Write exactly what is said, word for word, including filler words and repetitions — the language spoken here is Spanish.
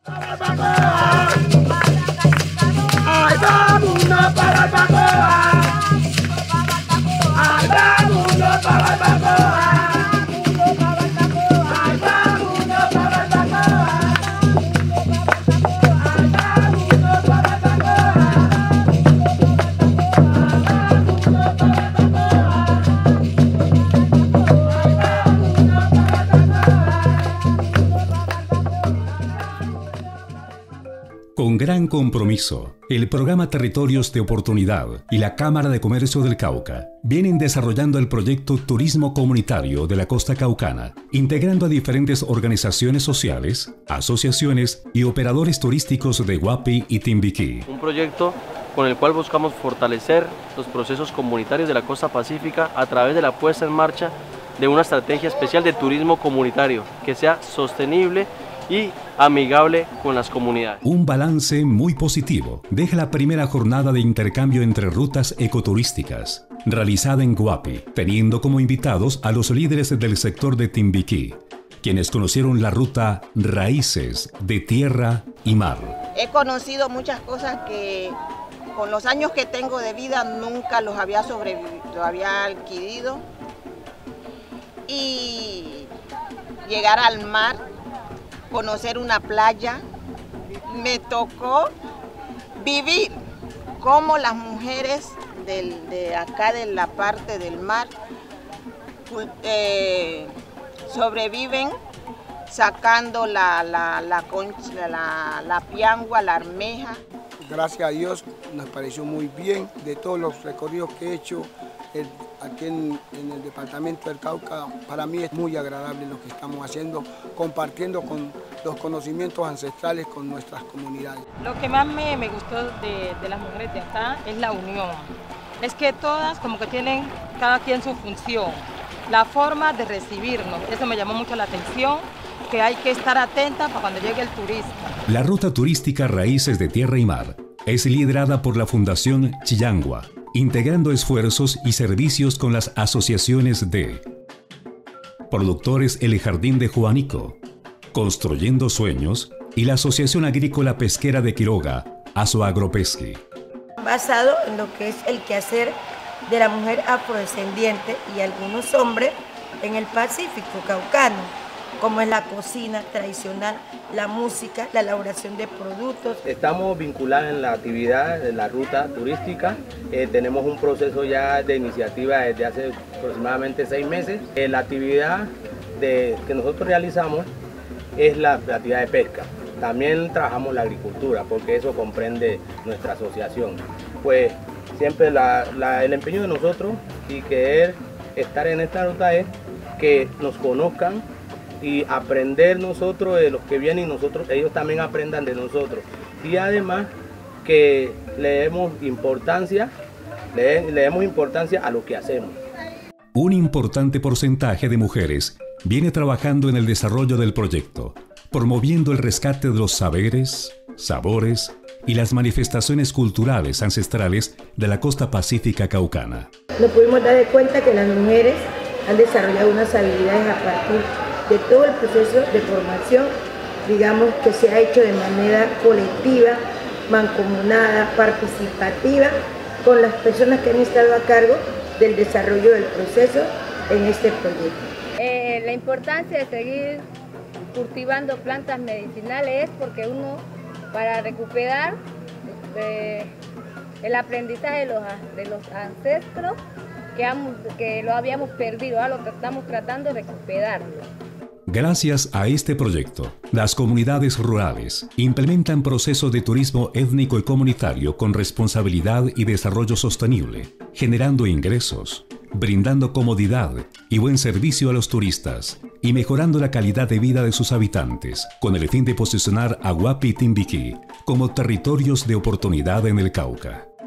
Con gran compromiso, el programa Territorios de Oportunidad y la Cámara de Comercio del Cauca vienen desarrollando el proyecto Turismo Comunitario de la Costa Caucana, integrando a diferentes organizaciones sociales, asociaciones y operadores turísticos de Guapi y Timbiquí. Un proyecto con el cual buscamos fortalecer los procesos comunitarios de la costa pacífica a través de la puesta en marcha de una estrategia especial de turismo comunitario que sea sostenible y amigable con las comunidades. Un balance muy positivo deja la primera jornada de intercambio entre rutas ecoturísticas, realizada en Guapi, teniendo como invitados a los líderes del sector de Timbiquí, quienes conocieron la ruta Raíces de Tierra y Mar. He conocido muchas cosas que con los años que tengo de vida nunca los había sobrevivido, lo había adquirido. Y llegar al mar, conocer una playa, me tocó vivir cómo las mujeres del, de acá de la parte del mar eh, sobreviven sacando la, la, la concha, la, la piangua, la armeja. Gracias a Dios nos pareció muy bien. De todos los recorridos que he hecho el, aquí en, en el departamento del Cauca, para mí es muy agradable lo que estamos haciendo, compartiendo con los conocimientos ancestrales con nuestras comunidades. Lo que más me, me gustó de, de las mujeres de acá es la unión. Es que todas como que tienen cada quien su función, la forma de recibirnos. Eso me llamó mucho la atención, que hay que estar atenta para cuando llegue el turista. La ruta turística Raíces de Tierra y Mar es liderada por la Fundación Chillangua, integrando esfuerzos y servicios con las asociaciones de Productores El Jardín de Juanico, Construyendo Sueños y la Asociación Agrícola Pesquera de Quiroga, Azoagropesqui. Basado en lo que es el quehacer de la mujer afrodescendiente y algunos hombres en el Pacífico caucano, como es la cocina tradicional, la música, la elaboración de productos. Estamos vinculados en la actividad de la ruta turística. Eh, tenemos un proceso ya de iniciativa desde hace aproximadamente seis meses. Eh, la actividad de, que nosotros realizamos es la, la actividad de pesca. También trabajamos la agricultura, porque eso comprende nuestra asociación. Pues siempre la, la, el empeño de nosotros y querer estar en esta ruta es que nos conozcan y aprender nosotros de los que vienen y nosotros, ellos también aprendan de nosotros. Y además que le demos importancia, le, le demos importancia a lo que hacemos. Un importante porcentaje de mujeres viene trabajando en el desarrollo del proyecto, promoviendo el rescate de los saberes, sabores y las manifestaciones culturales ancestrales de la costa pacífica caucana. Nos pudimos dar cuenta que las mujeres han desarrollado unas habilidades a partir de todo el proceso de formación, digamos, que se ha hecho de manera colectiva, mancomunada, participativa, con las personas que han estado a cargo del desarrollo del proceso en este proyecto. Eh, la importancia de seguir cultivando plantas medicinales es porque uno, para recuperar eh, el aprendizaje de los, de los ancestros, que, hemos, que lo habíamos perdido, ahora lo estamos tratando de recuperarlo. Gracias a este proyecto, las comunidades rurales implementan procesos de turismo étnico y comunitario con responsabilidad y desarrollo sostenible, generando ingresos, brindando comodidad y buen servicio a los turistas y mejorando la calidad de vida de sus habitantes, con el fin de posicionar a Guapi y Timbiquí como territorios de oportunidad en el Cauca.